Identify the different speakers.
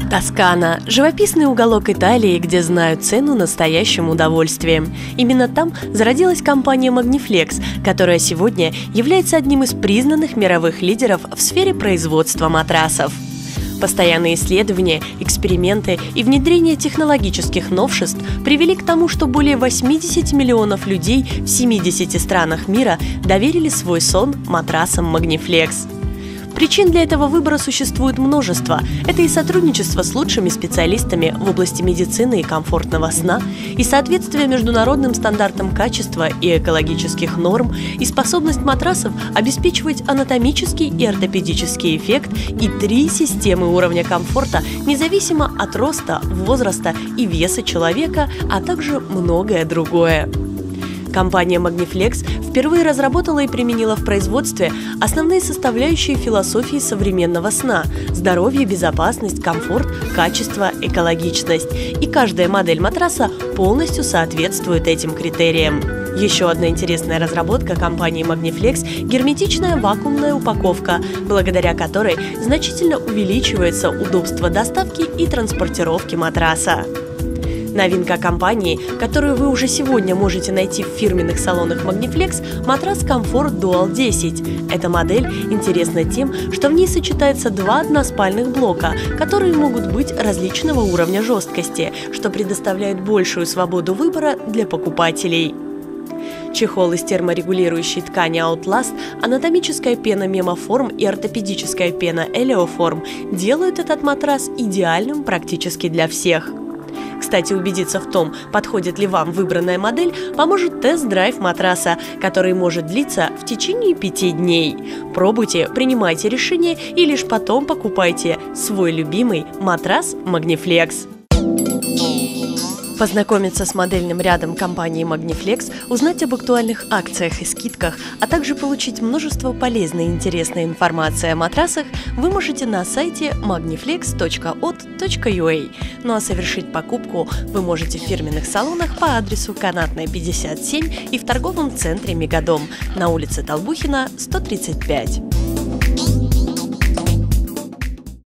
Speaker 1: Тоскана – живописный уголок Италии, где знают цену настоящим удовольствием. Именно там зародилась компания Magniflex, которая сегодня является одним из признанных мировых лидеров в сфере производства матрасов. Постоянные исследования, эксперименты и внедрение технологических новшеств привели к тому, что более 80 миллионов людей в 70 странах мира доверили свой сон матрасам Magniflex. Причин для этого выбора существует множество. Это и сотрудничество с лучшими специалистами в области медицины и комфортного сна, и соответствие международным стандартам качества и экологических норм, и способность матрасов обеспечивать анатомический и ортопедический эффект, и 3 системы уровня комфорта, независимо от роста, возраста и веса человека, а также многое другое. Компания Magniflex впервые разработала и применила в производстве основные составляющие философии современного сна – здоровье, безопасность, комфорт, качество, экологичность. И каждая модель матраса полностью соответствует этим критериям. Еще одна интересная разработка компании Magniflex – герметичная вакуумная упаковка, благодаря которой значительно увеличивается удобство доставки и транспортировки матраса. Новинка компании, которую вы уже сегодня можете найти в фирменных салонах Magniflex – матрас Comfort Dual 10. Эта модель интересна тем, что в ней сочетается 2 односпальных блока, которые могут быть различного уровня жесткости, что предоставляет большую свободу выбора для покупателей. Чехол из терморегулирующей ткани Outlast, анатомическая пена Memoform и ортопедическая пена Elioform делают этот матрас идеальным практически для всех. Кстати, убедиться в том, подходит ли вам выбранная модель, поможет тест-драйв матраса, который может длиться в течение 5 дней. Пробуйте, принимайте решение и лишь потом покупайте свой любимый матрас Magniflex. Познакомиться с модельным рядом компании Magniflex, узнать об актуальных акциях и скидках, а также получить множество полезной и интересной информации о матрасах вы можете на сайте magniflex.ot.ua. Ну а совершить покупку вы можете в фирменных салонах по адресу Канатная, 57 и в торговом центре Мегадом на улице Толбухина, 135.